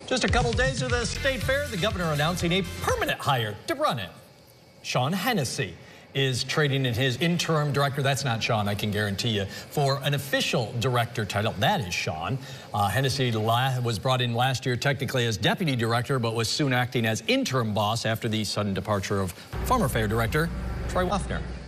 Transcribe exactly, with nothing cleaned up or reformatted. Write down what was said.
Just a couple days of the state fair, the governor announcing a permanent hire to run it. Sean Hennessey is trading in his interim director. That's not Sean, I can guarantee you, for an official director title. That is Sean. Uh, Hennessey was brought in last year technically as deputy director, but was soon acting as interim boss after the sudden departure of former fair director Troy Waffner.